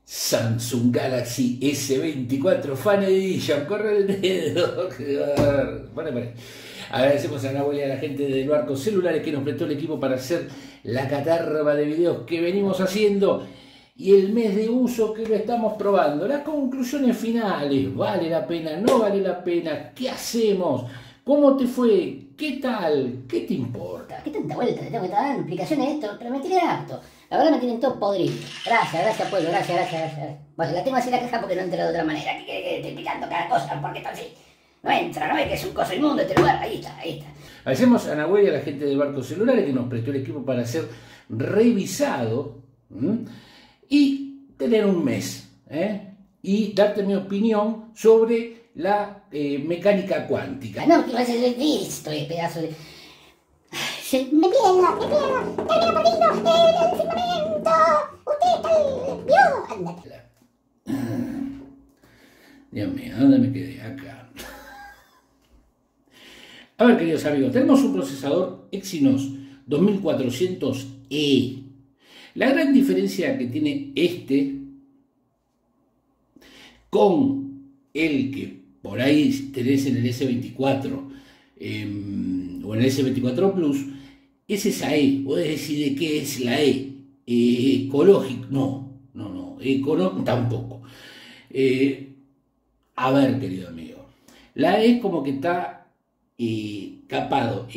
Samsung Galaxy S24 Fan Edition, corre el dedo. Bueno. Agradecemos a Nahuel y a la gente del Barco Celulares que nos prestó el equipo para hacer la catarba de videos que venimos haciendo y el mes de uso que lo estamos probando. Las conclusiones finales, ¿vale la pena? ¿No vale la pena? ¿Qué hacemos? ¿Cómo te fue? ¿Qué tal? ¿Qué te importa? ¿Qué tanta vuelta le tengo que estar dando explicaciones de esto? Pero me tienen harto. La verdad me tienen todo podrido. Gracias, pueblo, gracias. Bueno, la tengo así la caja porque no entra de otra manera. ¿Qué quiere que esté explicando cada cosa? ¿Por qué está así? No entra, no ve que es un coso inmundo este lugar. Ahí está. Agradecemos a Nahuel y a la gente del Barco Celulares que nos prestó el equipo para ser revisado y tener un mes y darte mi opinión sobre la mecánica cuántica. No, que va a ser listo, pedazo de... Me pierdo, termino perdido el firmamento. Usted vio. Dios mío, ¿dónde me quedé? Acá. A ver, queridos amigos, tenemos un procesador Exynos 2400E. La gran diferencia que tiene este con el que por ahí tenés en el S24 o en el S24 Plus es esa E. Vos decís de qué es la E. Ecológico, no, económico tampoco. A ver, querido amigo, la E como que está capado.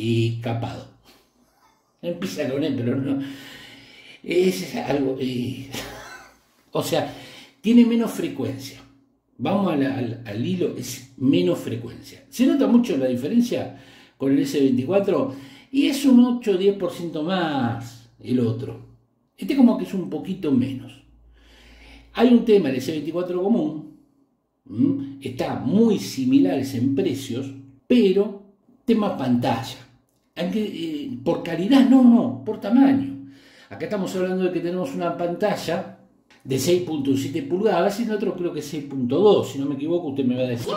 Empieza con E, pero no. Es algo... o sea, tiene menos frecuencia. Vamos al hilo, es menos frecuencia. Se nota mucho la diferencia con el S24 y es un 8 o 10% más el otro. Este como que es un poquito menos. Hay un tema, el S24 común, está muy similares en precios, pero tema pantalla. Aunque, por calidad, no, por tamaño. Acá estamos hablando de que tenemos una pantalla de 6.7 pulgadas y en otro creo que 6.2, si no me equivoco, usted me va a decir.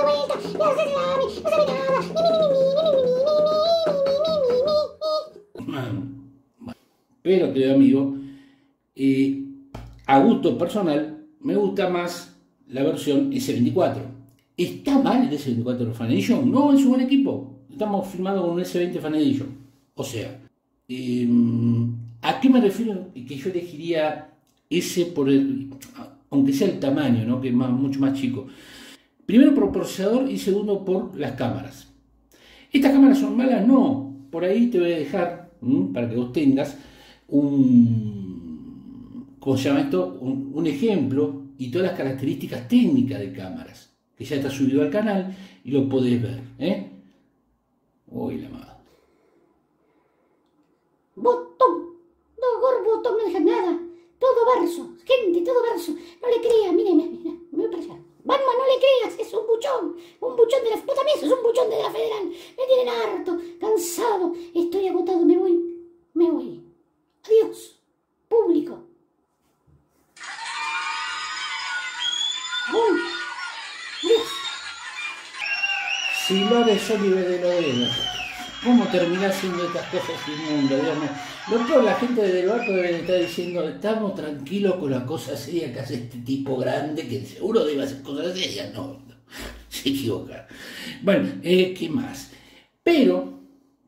Pero, querido amigo, a gusto personal, me gusta más la versión S24. ¿Está mal el S24 Fan Edition? No, es un buen equipo. Estamos filmando con un S20 Fan Edition. O sea, ¿a qué me refiero? Que yo elegiría ese por el, aunque sea el tamaño, ¿no? Que es mucho más chico. Primero por procesador y segundo por las cámaras. ¿Estas cámaras son malas? No. Por ahí te voy a dejar, para que vos tengas ¿cómo se llama esto? Un ejemplo y todas las características técnicas de cámaras, que ya está subido al canal y lo podés ver. Uy, la madre. Botón. No, botón, no deja nada. Todo verso. Gente, todo verso. No le creas, mire, me voy para allá. Batman, no le creas, es un buchón. Un buchón de la... Vos también sos un buchón de la Federal. Me tienen harto, cansado. Estoy agotado, me voy. Adiós. Público. Adiós. Si lo de Oliver de Lorena, ¿cómo terminás haciendo estas cosas inmundas? Lo peor, la gente del barco debe estar diciendo, estamos tranquilos con las cosas serias que hace este tipo grande, que seguro debe hacer cosas serias. No, se equivoca. Bueno, ¿qué más? Pero,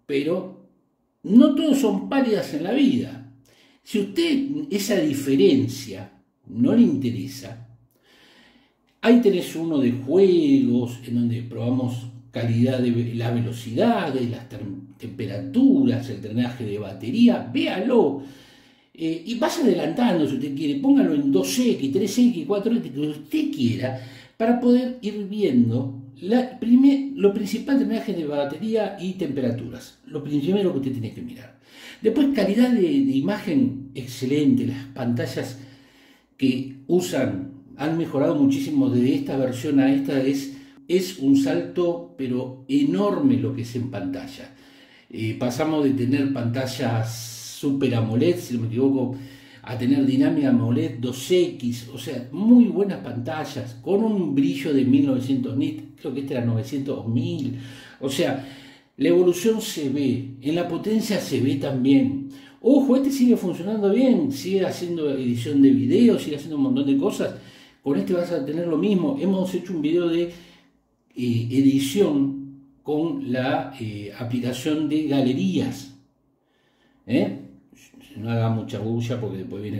no todos son pálidas en la vida. Si a usted esa diferencia no le interesa, ahí tenés uno de juegos en donde probamos calidad de la velocidad, de las temperaturas, el drenaje de batería, véalo. Y vaya adelantando si usted quiere, póngalo en 2X, 3X, 4X, que usted quiera, para poder ir viendo lo principal, drenaje de batería y temperaturas. Lo primero que usted tiene que mirar. Después, calidad de imagen excelente, las pantallas que han mejorado muchísimo de esta versión a esta, es un salto pero enorme lo que es en pantalla. Pasamos de tener pantallas Super AMOLED, si no me equivoco, a tener dinámica AMOLED 2X, o sea, muy buenas pantallas, con un brillo de 1900 nits, creo que este era 900 o 1000, o sea, la evolución se ve, en la potencia se ve también. Ojo, este sigue funcionando bien, sigue haciendo edición de video, sigue haciendo un montón de cosas. Con este vas a tener lo mismo. Hemos hecho un video de edición con la aplicación de galerías. No haga mucha bulla porque después viene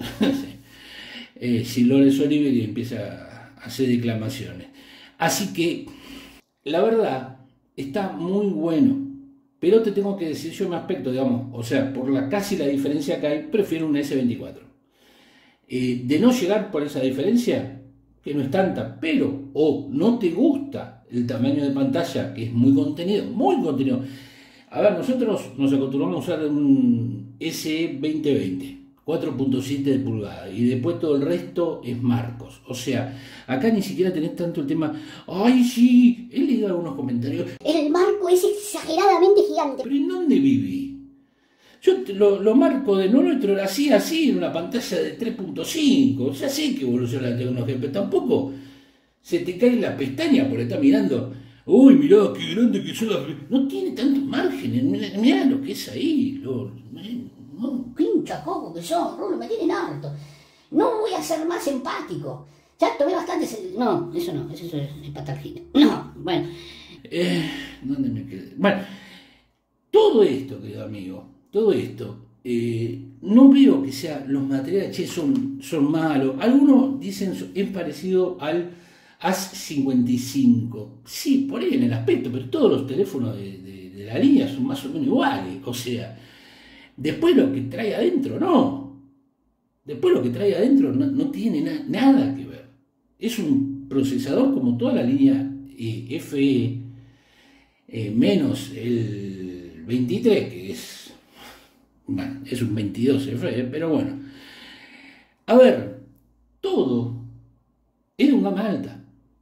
el Sir Lawrence Olivier y empieza a hacer declamaciones. Así que, la verdad, está muy bueno. Pero te tengo que decir yo mi aspecto, digamos, o sea, por casi la diferencia que hay, prefiero un S24. De no llegar por esa diferencia, que no es tanta, pero o no te gusta el tamaño de pantalla, que es muy contenido, muy contenido. A ver, nosotros nos acostumbramos a usar un SE 2020, 4.7 de pulgada, y después todo el resto es marcos. O sea, acá ni siquiera tenés tanto el tema, ay sí, he leído algunos comentarios. El marco es exageradamente gigante. ¿Pero en dónde viví? Yo lo marco de nuestro era así, en una pantalla de 3.5. Ya sé que evoluciona la tecnología, pero tampoco se te cae la pestaña por estar mirando. Uy, mirá, qué grande que son las... No tiene tantos márgenes, mirá lo que es ahí. No, pincha coco que son, Rulo, me tienen harto. No voy a ser más empático. Ya tomé bastante... No, eso es patargina. No, bueno. ¿Dónde me quedé? Bueno, todo esto, querido amigo, todo esto, no veo que sea, los materiales, che, son malos. Algunos dicen es parecido al AS55. Sí, por ahí en el aspecto, pero todos los teléfonos de la línea son más o menos iguales. O sea, después lo que trae adentro, no. Después lo que trae adentro no tiene nada que ver. Es un procesador como toda la línea FE, menos el 23, que es un 22 FE, pero bueno. A ver, todo es de un gama alta.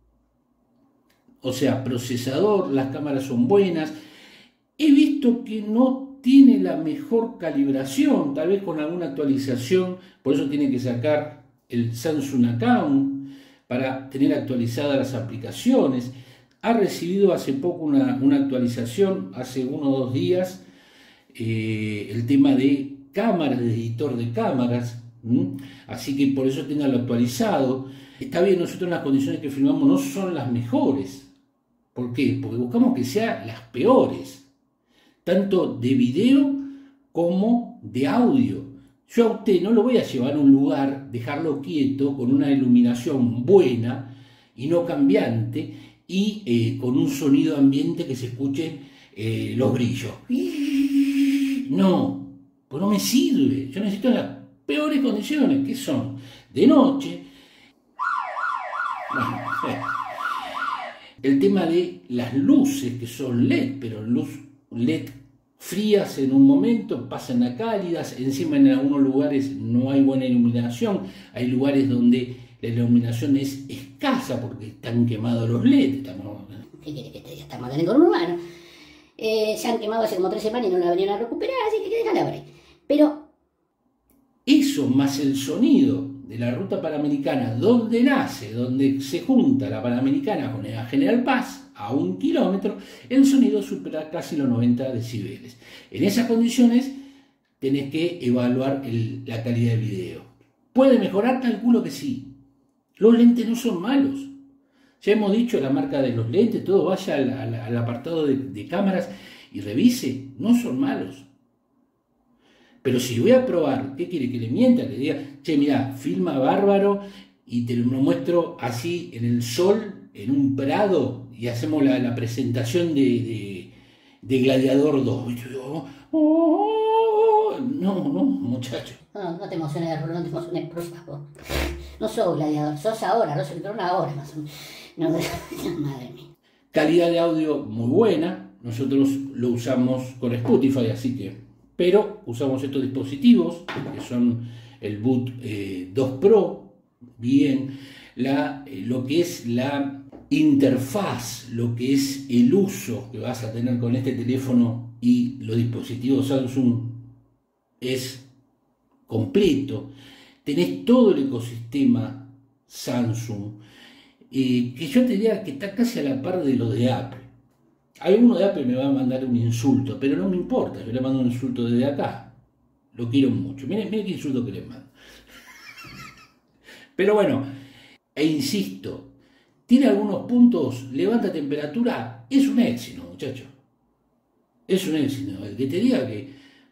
O sea, procesador, las cámaras son buenas. He visto que no tiene la mejor calibración, tal vez con alguna actualización, por eso tiene que sacar el Samsung Account para tener actualizadas las aplicaciones. Ha recibido hace poco una actualización, hace 1 o 2 días, el tema de cámaras, de editor de cámaras, así que por eso tenganlo actualizado. Está bien, nosotros las condiciones que filmamos no son las mejores. ¿Por qué? Porque buscamos que sean las peores, tanto de video como de audio. Yo a usted no lo voy a llevar a un lugar, dejarlo quieto, con una iluminación buena y no cambiante, y con un sonido ambiente que se escuche los grillos. No, pues no me sirve. Yo necesito las peores condiciones, que son de noche. Bueno, el tema de las luces, que son LED, pero luz LED frías en un momento, pasan a cálidas. Encima en algunos lugares no hay buena iluminación, hay lugares donde la iluminación es escasa porque están quemados los LED. ¿Qué quiere que te diga? Estamos acá en el conurbano. Se han quemado hace como 3 semanas y no la venían a recuperar, así que déjala por ahí. Pero eso más el sonido de la ruta panamericana, donde nace, donde se junta la Panamericana con la General Paz, a 1 kilómetro, el sonido supera casi los 90 decibeles. En esas condiciones tenés que evaluar la calidad del video. ¿Puede mejorar? Calculo que sí. Los lentes no son malos. Ya hemos dicho la marca de los lentes, todo, vaya al apartado de cámaras y revise, no son malos. Pero si voy a probar, ¿qué quiere que le mienta? Le diga, che, mirá, filma bárbaro y te lo muestro así en el sol, en un prado, y hacemos la presentación de Gladiador 2. Y yo, no, muchacho. no te emociones, Rulo, no te emociones, por favor. No sos gladiador, sos ahora, no sos ahora más o menos. No, madre mía. Calidad de audio muy buena, nosotros lo usamos con Spotify, así que, pero usamos estos dispositivos, que son el Boot 2 Pro, bien, lo que es la interfaz, lo que es el uso que vas a tener con este teléfono y los dispositivos Samsung es completo. Tenés todo el ecosistema Samsung, que yo te diría que está casi a la par de lo de Apple. Alguno de Apple me va a mandar un insulto, pero no me importa, yo le mando un insulto desde acá. lo quiero mucho. Miren qué insulto que les mando. Pero bueno, e insisto, tiene algunos puntos, levanta temperatura, es un éxito, muchachos. Es un éxito. El que te diga que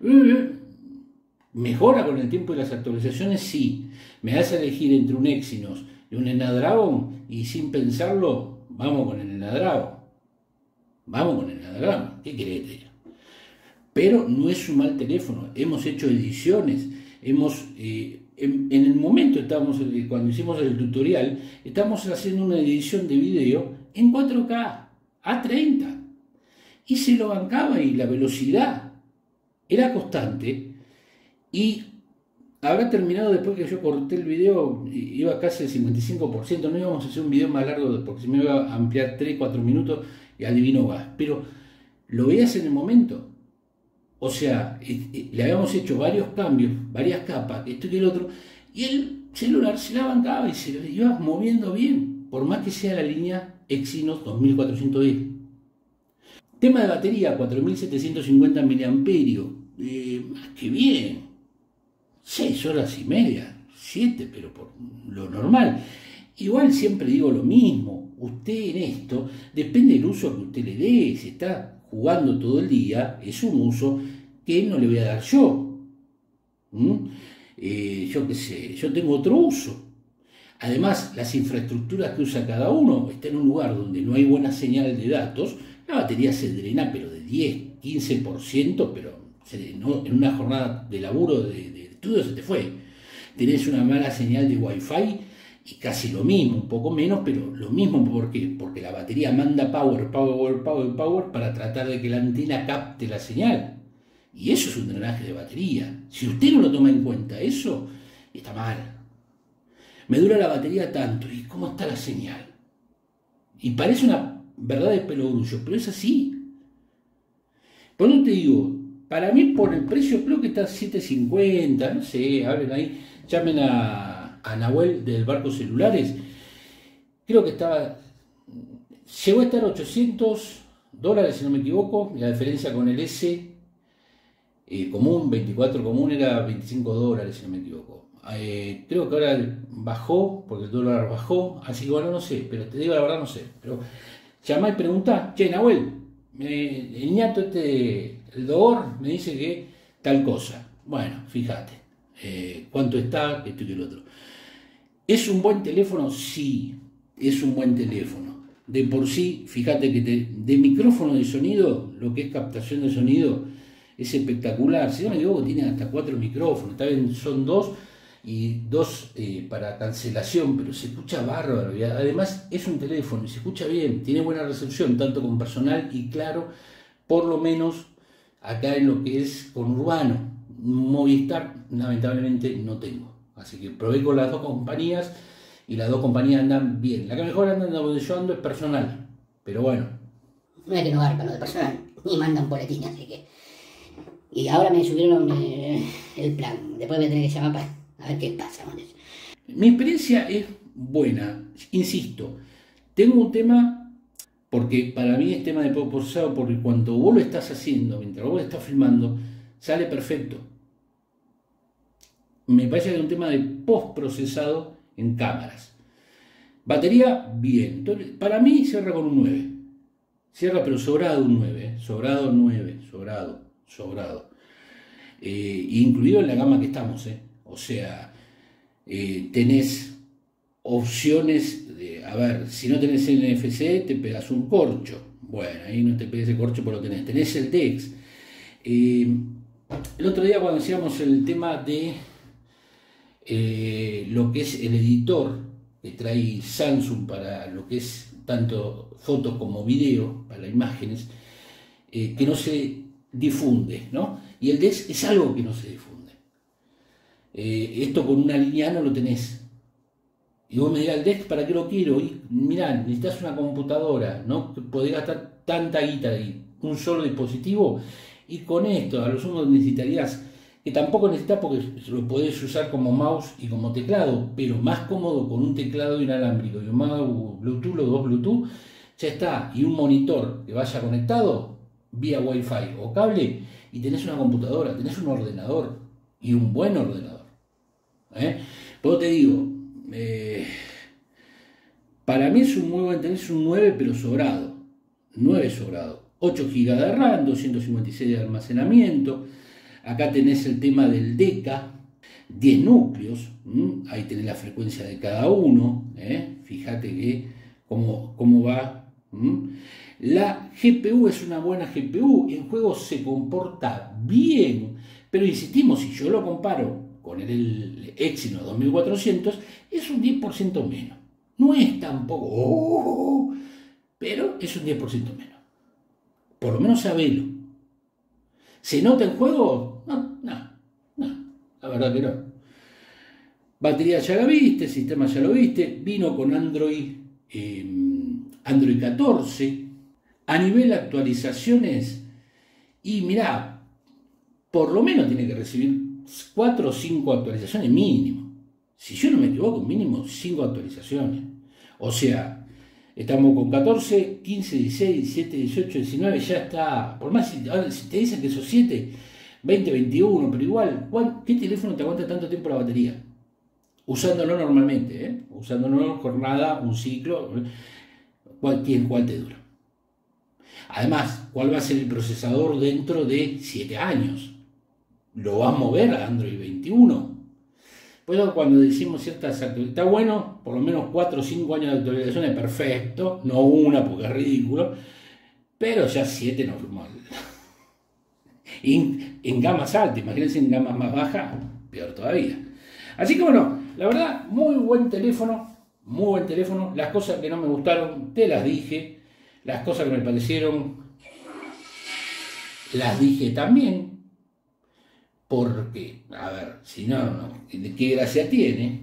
mejora con el tiempo y las actualizaciones, sí. Me hace elegir entre un Exynos y un Snapdragon y sin pensarlo, vamos con el Snapdragon. Vamos con el Snapdragon. ¿Qué querés que te diga? Pero no es un mal teléfono. Hemos hecho ediciones, en el momento cuando hicimos el tutorial, estamos haciendo una edición de video en 4K, a 30. Y se lo bancaba y la velocidad era constante. Y habrá terminado después que yo corté el video, iba casi al 55%. No íbamos a hacer un video más largo porque se me iba a ampliar 3-4 minutos y adivino vas. Pero lo veías en el momento. O sea, le habíamos hecho varios cambios, varias capas, esto y el otro, y el celular se la bancaba y se lo iba moviendo bien, por más que sea la línea Exynos 2410. Tema de batería, 4750 mAh, más que bien, 6 horas y media, 7, pero por lo normal. Igual siempre digo lo mismo, usted en esto, depende del uso que usted le dé, si está jugando todo el día, es un uso que no le voy a dar yo. Yo qué sé, yo tengo otro uso. Además, las infraestructuras que usa cada uno, está en un lugar donde no hay buena señal de datos, la batería se drena, pero de 10, 15%, pero en una jornada de laburo, de estudio, se te fue. Tenés una mala señal de Wi-Fi y casi lo mismo, un poco menos, pero lo mismo. ¿Por qué? Porque la batería manda power para tratar de que la antena capte la señal. Y eso es un drenaje de batería. Si usted no lo toma en cuenta eso, está mal. Me dura la batería tanto, ¿y cómo está la señal? Y parece una verdad de pelogrullo, pero es así. Por eso te digo, para mí por el precio creo que está 7.50, no sé, hablen ahí, llamen a Nahuel del Barco Celulares. Creo que llegó a estar $800, si no me equivoco, la diferencia con el S común, 24 común, era $25, si no me equivoco. Creo que ahora bajó, porque el dólar bajó, así que bueno, no sé, pero te digo la verdad, no sé. Pero llama y pregunta, che, Nahuel, el ñato el Dogor me dice que tal cosa. Bueno, fíjate, cuánto está, esto y el otro. ¿Es un buen teléfono? Sí, es un buen teléfono. De por sí, fíjate que de micrófono de sonido, lo que es captación de sonido, es espectacular. Si no me equivoco, tiene hasta 4 micrófonos. Está bien, son 2 y 2 para cancelación, pero se escucha bárbaro. Y además es un teléfono y se escucha bien, tiene buena recepción, tanto con personal y claro, por lo menos acá en lo que es conurbano. Movistar, lamentablemente, no tengo. Así que probé con las dos compañías y las dos compañías andan bien. La que mejor anda donde yo ando es personal, pero bueno. No hay que no garpan lo de personal, ni mandan boletines, así que... Y ahora me subieron el plan. Después voy a tener que llamar para ver qué pasa con eso. Mi experiencia es buena, insisto. Tengo un tema, porque para mí es tema de postprocesado, porque cuando vos lo estás haciendo, mientras vos lo estás filmando, sale perfecto. Me parece que es un tema de postprocesado en cámaras. Batería, bien. Entonces, para mí cierra con un 9. Cierra, pero sobrado un 9. Sobrado 9. Sobrado. Incluido en la gama que estamos. O sea, tenés opciones a ver, si no tenés el NFC, te pegas un corcho. Bueno, ahí no te pegues el corcho, pero lo tenés. Tenés el DeX. El otro día cuando hacíamos el tema de lo que es el editor que trae Samsung para lo que es tanto fotos como video, para las imágenes, que no se difunde, ¿no? Y el DeX es algo que no se difunde. Esto con una línea no lo tenés. Y vos me dirás, el DeX, ¿para qué lo quiero? Y mirá, necesitas una computadora, no podés gastar tanta guita ahí, un solo dispositivo. Y con esto, a lo sumo necesitarías, que tampoco necesitas porque lo podés usar como mouse y como teclado, pero más cómodo con un teclado inalámbrico y un mouse Bluetooth, los dos Bluetooth, ya está. Y un monitor que vaya conectado vía Wi-Fi o cable, y tenés una computadora, tenés un ordenador. y un buen ordenador. Pero te digo, para mí es un muy buen teléfono, es un 9 pero sobrado, 9 sobrado, 8 GB de RAM, 256 de almacenamiento, acá tenés el tema del DECA, 10 núcleos, ahí tenés la frecuencia de cada uno, fíjate que cómo va. La GPU es una buena GPU, en juegos se comporta bien, pero insistimos, si yo lo comparo con el Exynos 2400, es un 10% menos. No es tampoco, pero es un 10% menos. Por lo menos sabelo. ¿Se nota el juego? No, la verdad que no. Batería ya la viste, sistema ya lo viste, vino con Android 14. A nivel de actualizaciones, y mirá, por lo menos tiene que recibir 4 o 5 actualizaciones mínimo. Si yo no me equivoco, mínimo 5 actualizaciones. O sea, estamos con 14, 15, 16, 17, 18, 19, ya está. Por más si te dicen que esos 7, 20, 21, pero igual, ¿qué teléfono te aguanta tanto tiempo la batería? Usándolo normalmente, usándolo jornada, un ciclo, ¿cuál te dura? Además, ¿cuál va a ser el procesador dentro de 7 años? ¿Lo va a mover a Android 21? Pues cuando decimos ciertas actualizaciones, está bueno, por lo menos 4 o 5 años de actualización es perfecto, no una porque es ridículo, pero ya 7 normal. En gamas altas, imagínense en gamas más bajas, peor todavía. Así que bueno, la verdad, muy buen teléfono, las cosas que no me gustaron, te las dije. Las cosas que me parecieron, las dije también, porque, a ver, si no, ¿qué gracia tiene?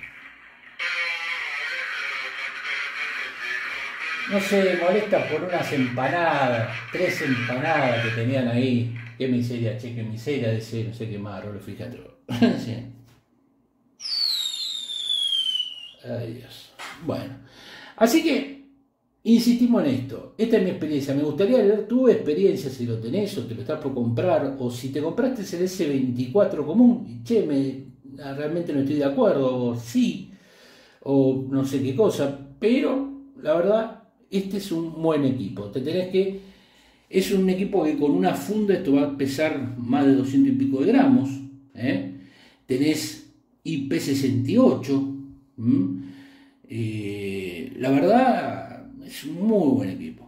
No sé, molesta por unas empanadas, 3 empanadas que tenían ahí. Qué miseria, che, qué miseria de ese, no sé qué más, Rolo, fíjate. Sí. Ay, Dios. Bueno, así que insistimos en esto, esta es mi experiencia, me gustaría leer tu experiencia si lo tenés o te lo estás por comprar, o si te compraste el S24 común, y che, realmente no estoy de acuerdo, o sí, o no sé qué cosa, pero la verdad, este es un buen equipo, es un equipo que con una funda esto va a pesar más de 200 y pico de gramos, tenés IP68, la verdad, es un muy buen equipo.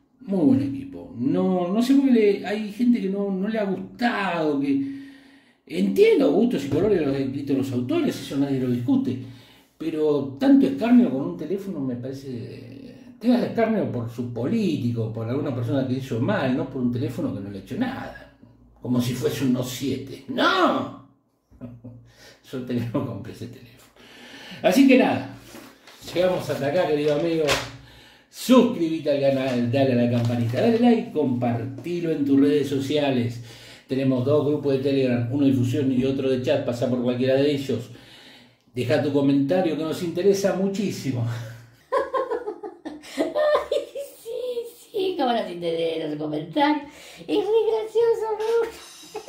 No sé por qué hay gente que no le ha gustado, que entiendo gustos y colores de los autores, eso nadie lo discute, pero tanto escarnio con un teléfono me parece. Tengas escarnio por su político, por alguna persona que hizo mal, no por un teléfono que no le ha hecho nada. Como si fuese un Note 7. ¡No! Yo no compré ese teléfono. Así que nada, llegamos hasta acá, querido amigo. Suscríbete al canal, dale a la campanita, dale like, compartilo en tus redes sociales. Tenemos 2 grupos de Telegram, uno de difusión y otro de chat, pasa por cualquiera de ellos. Deja tu comentario que nos interesa muchísimo. Ay, sí, cómo nos interesa su comentario. Es muy gracioso, ¿no?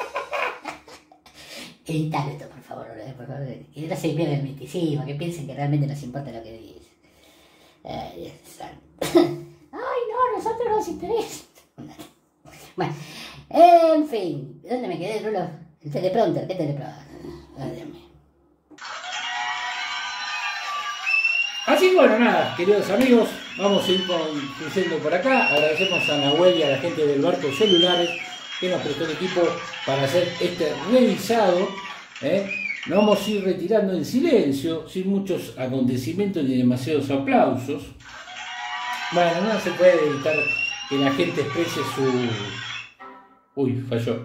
Editalo esto, por favor, que no se pierda el misticismo, que piensen que realmente nos importa lo que dice. Ay, Dios santo. Ay, no, a nosotros nos interesa. Bueno, en fin, ¿dónde me quedé, Rulo? El teleprompter, ¿qué teleprompter? Ay, Dios mío. Así que bueno, nada, queridos amigos, vamos a ir concluyendo por acá. Agradecemos a Nahuel y a la gente del Barco Celulares que nos prestó el equipo para hacer este revisado. Nos vamos a ir retirando en silencio, sin muchos acontecimientos ni demasiados aplausos. Bueno, no se puede evitar que la gente exprese su... Uy, falló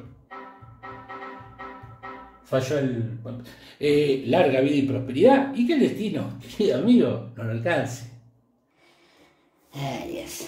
el... larga vida y prosperidad, y que el destino, querido amigo, no lo alcance. Ay, Dios.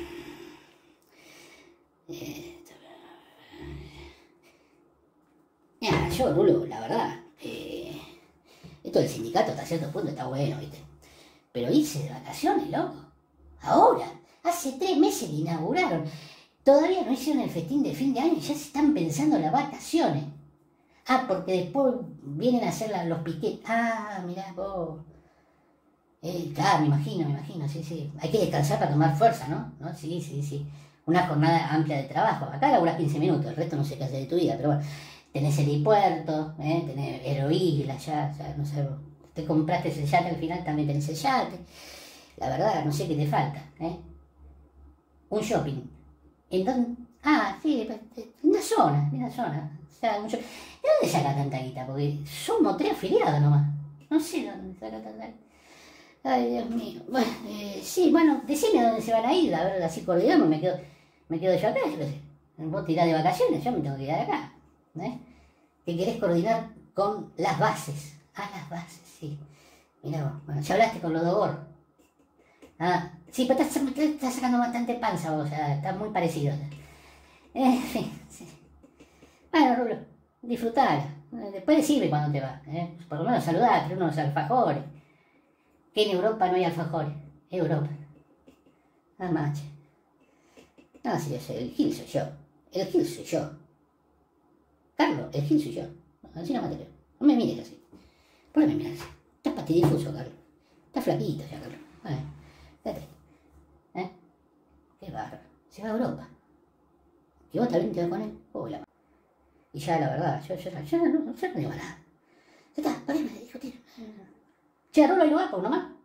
Mira, yo, Rulo, la verdad, esto del sindicato hasta cierto punto está bueno, ¿viste? Pero irse de vacaciones, loco. Ahora, hace 3 meses que inauguraron. Todavía no hicieron el festín de fin de año y ya se están pensando las vacaciones. Ah, porque después vienen a hacer los piquetes. Ah, mirá vos. Claro, me imagino, sí, sí. Hay que descansar para tomar fuerza, ¿no? ¿No? Sí, sí, sí. Una jornada amplia de trabajo. Acá laburás 15 minutos, el resto no sé qué hacer de tu vida, pero bueno. Tenés helipuerto, tenés Aeroisla, ya, no sé. Te compraste ese yate, al final también tenés el yate. La verdad, no sé qué te falta, Un shopping. ¿En dónde? Ah, sí, en una zona. O sea, ¿de dónde saca tanta guita? Porque somos 3 afiliados nomás. No sé dónde saca tanta guita. Ay, Dios mío. Bueno, sí, bueno, decime a dónde se van a ir, a ver, así coordinamos, me quedo yo acá, yo qué sé. Vos tirás de vacaciones, yo me tengo que quedar acá. Que querés coordinar con las bases. Ah, las bases, sí. Mirá vos, bueno, ya hablaste con los Dogor. Ah, sí, pero estás sacando bastante panza vos, o sea, está muy parecido. Sí, sí. Bueno, Rulo, disfrutala. Después decime cuando te vas, Por lo menos saludate, unos alfajores. Que en Europa no hay alfajores. Europa. Ah, macho. No, sí, yo sé, el Gil soy yo. El Gil soy yo. Carlos, el Gil soy yo. Así no me atrevo. No me mires así. ¿Por qué me miras así? Estás patidifuso, Carlos. Estás flaquito ya, Carlos. Vete. Qué bárbaro. Se va a Europa. ¿Y vos también te vas con él? Hola. Y ya, la verdad, yo no digo nada. Ya está, poneme de discutir. Che, Rulo, ¿hay lugar para uno más?